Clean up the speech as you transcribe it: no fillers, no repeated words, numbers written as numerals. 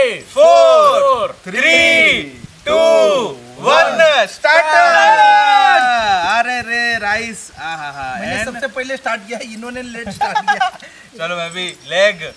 4 3 2 1 start. अरे रे rice, मैंने सबसे पहले स्टार्ट किया, इन्होंने लेट स्टार्ट किया। चलो मैं भी लेग।